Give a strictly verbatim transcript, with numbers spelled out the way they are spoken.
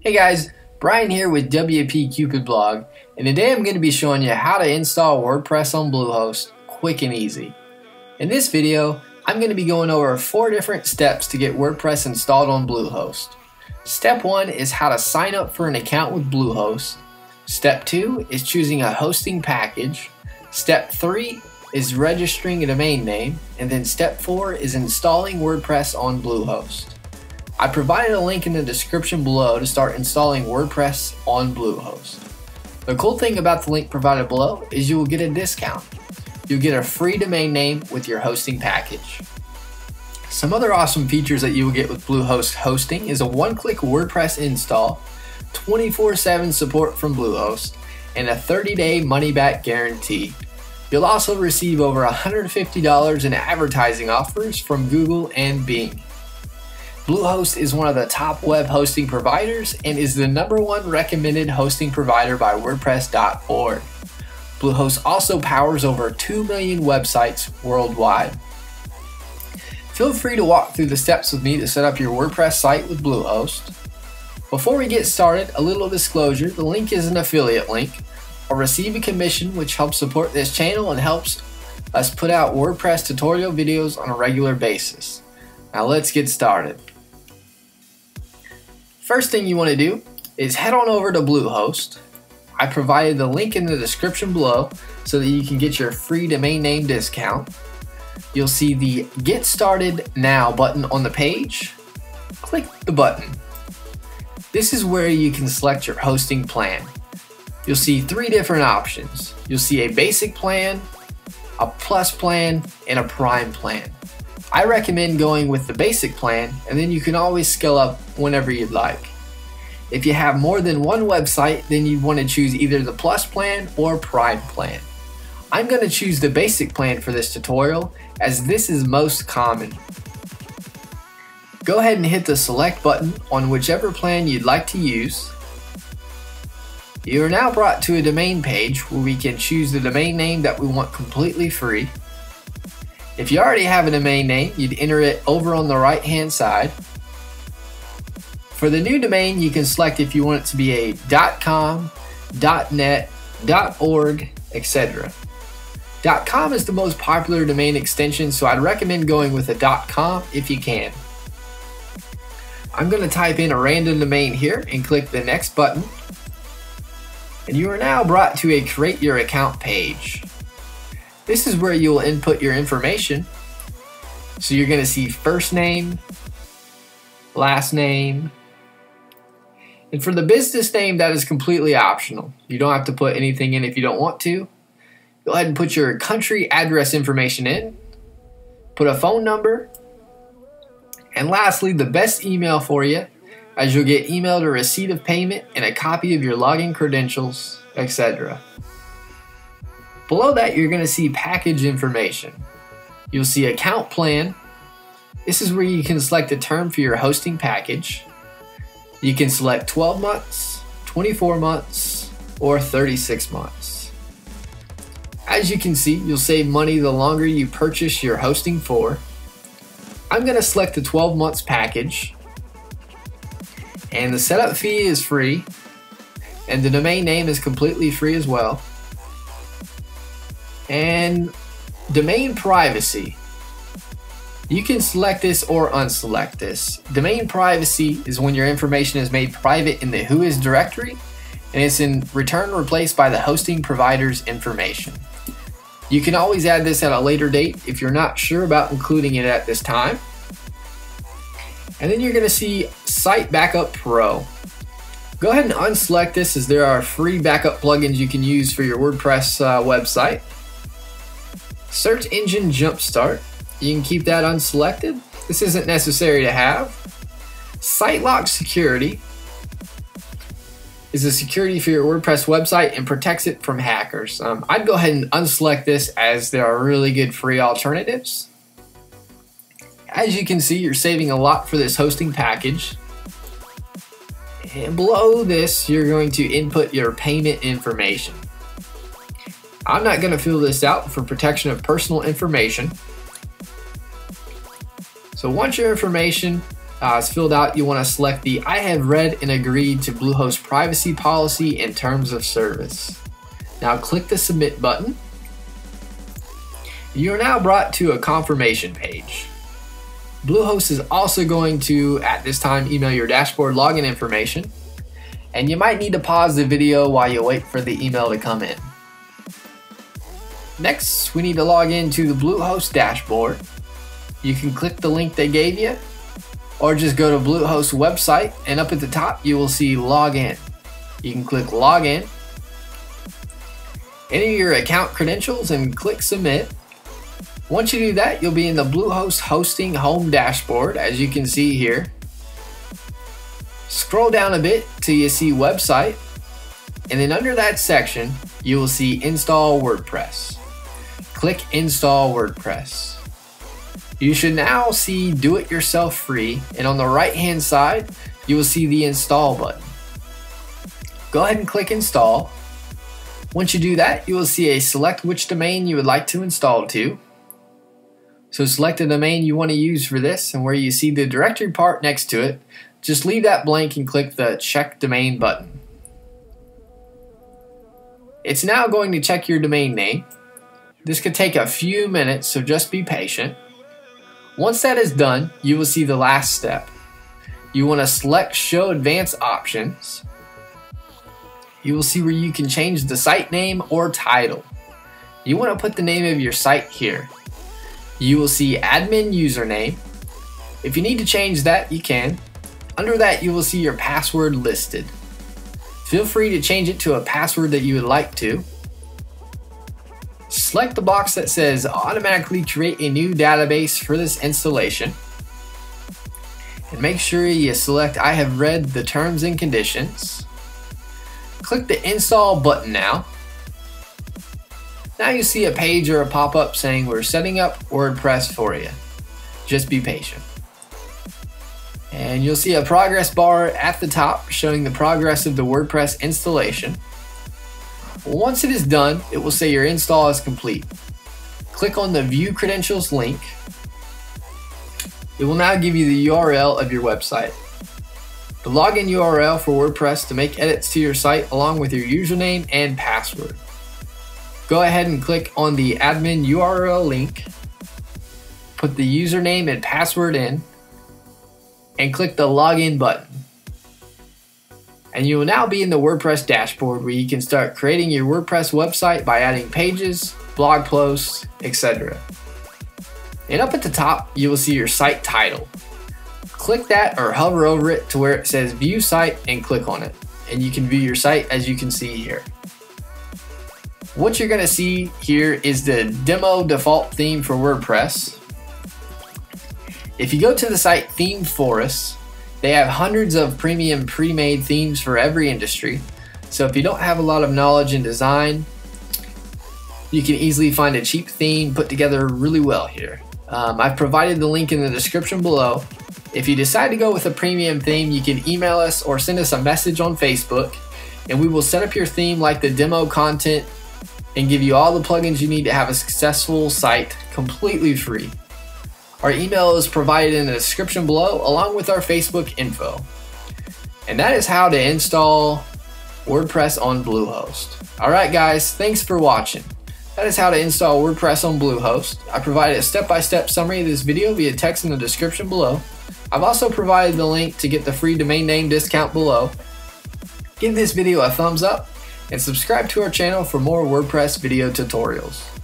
Hey guys, Brian here with W P Cupid Blog, and today I'm going to be showing you how to install WordPress on Bluehost quick and easy. In this video, I'm going to be going over four different steps to get WordPress installed on Bluehost. Step one is how to sign up for an account with Bluehost. Step two is choosing a hosting package. Step three is registering a domain name, and then step four is installing WordPress on Bluehost. I provided a link in the description below to start installing WordPress on Bluehost. The cool thing about the link provided below is you will get a discount. You'll get a free domain name with your hosting package. Some other awesome features that you will get with Bluehost hosting is a one-click WordPress install, twenty-four seven support from Bluehost, and a thirty day money-back guarantee. You'll also receive over one hundred fifty dollars in advertising offers from Google and Bing. Bluehost is one of the top web hosting providers and is the number one recommended hosting provider by WordPress dot org. Bluehost also powers over two million websites worldwide. Feel free to walk through the steps with me to set up your WordPress site with Bluehost. Before we get started, a little disclosure: the link is an affiliate link. I'll receive a commission which helps support this channel and helps us put out WordPress tutorial videos on a regular basis. Now let's get started. First thing you want to do is head on over to Bluehost. I provided the link in the description below so that you can get your free domain name discount. You'll see the Get Started Now button on the page. Click the button. This is where you can select your hosting plan. You'll see three different options. You'll see a basic plan, a plus plan, and a prime plan. I recommend going with the basic plan, and then you can always scale up whenever you'd like. If you have more than one website, then you'd want to choose either the plus plan or prime plan. I'm going to choose the basic plan for this tutorial, as this is most common. Go ahead and hit the select button on whichever plan you'd like to use. You are now brought to a domain page where we can choose the domain name that we want completely free. If you already have a domain name, you'd enter it over on the right hand side. For the new domain, you can select if you want it to be a .com, .net, .org, et cetera. .com is the most popular domain extension, so I'd recommend going with a .com if you can. I'm going to type in a random domain here and click the next button. And you are now brought to a Create Your Account page. This is where you'll input your information. So you're going to see first name, last name, and for the business name, that is completely optional. You don't have to put anything in if you don't want to. Go ahead and put your country address information in, put a phone number, and lastly, the best email for you, as you'll get emailed a receipt of payment and a copy of your login credentials, et cetera. Below that, you're going to see package information. You'll see account plan. This is where you can select a term for your hosting package. You can select twelve months, twenty-four months, or thirty-six months. As you can see, you'll save money the longer you purchase your hosting for. I'm going to select the twelve months package. And the setup fee is free. And the domain name is completely free as well. And domain privacy. You can select this or unselect this. Domain privacy is when your information is made private in the Whois directory, and it's in return replaced by the hosting provider's information. You can always add this at a later date if you're not sure about including it at this time. And then you're going to see Site Backup Pro. Go ahead and unselect this, as there are free backup plugins you can use for your WordPress uh, website. Search Engine Jumpstart, you can keep that unselected. This isn't necessary to have. Site Lock Security is a security for your WordPress website and protects it from hackers. Um, I'd go ahead and unselect this, as there are really good free alternatives. As you can see, you're saving a lot for this hosting package. And below this, you're going to input your payment information. I'm not going to fill this out for protection of personal information. So once your information uh, is filled out, you want to select the I have read and agreed to Bluehost privacy policy and terms of service. Now click the submit button. You are now brought to a confirmation page. Bluehost is also going to, at this time, email your dashboard login information, and you might need to pause the video while you wait for the email to come in. Next, we need to log into the Bluehost dashboard. You can click the link they gave you, or just go to Bluehost website, and up at the top you will see login. You can click login, enter your account credentials, and click submit. Once you do that, you'll be in the Bluehost hosting home dashboard, as you can see here. Scroll down a bit till you see website, and then under that section you will see install WordPress. Click install WordPress. You should now see do it yourself free, and on the right hand side you will see the install button. Go ahead and click install. Once you do that, you will see a select which domain you would like to install to. So select the domain you want to use for this, and where you see the directory part next to it, just leave that blank and click the check domain button. It's now going to check your domain name. This could take a few minutes, so just be patient. Once that is done, you will see the last step. You want to select show advanced options. You will see where you can change the site name or title. You want to put the name of your site here. You will see admin username. If you need to change that, you can. Under that, you will see your password listed. Feel free to change it to a password that you would like to. Select the box that says automatically create a new database for this installation. And make sure you select I have read the terms and conditions. Click the install button now. Now you see a page or a pop-up saying we're setting up WordPress for you. Just be patient. And you'll see a progress bar at the top showing the progress of the WordPress installation. Once it is done, it will say your install is complete. Click on the View Credentials link. It will now give you the U R L of your website. The login U R L for WordPress to make edits to your site along with your username and password. Go ahead and click on the admin U R L link, put the username and password in, and click the login button. And you will now be in the WordPress dashboard where you can start creating your WordPress website by adding pages, blog posts, et cetera. And up at the top, you will see your site title. Click that or hover over it to where it says View Site and click on it. And you can view your site as you can see here. What you're going to see here is the demo default theme for WordPress. If you go to the site Theme Forest, they have hundreds of premium pre-made themes for every industry. So if you don't have a lot of knowledge in design, you can easily find a cheap theme put together really well here. Um, I've provided the link in the description below. If you decide to go with a premium theme, you can email us or send us a message on Facebook, and we will set up your theme like the demo content and give you all the plugins you need to have a successful site completely free. Our email is provided in the description below along with our Facebook info. And that is how to install WordPress on Bluehost. Alright guys, thanks for watching. That is how to install WordPress on Bluehost. I provided a step-by-step summary of this video via text in the description below. I've also provided the link to get the free domain name discount below. Give this video a thumbs up and subscribe to our channel for more WordPress video tutorials.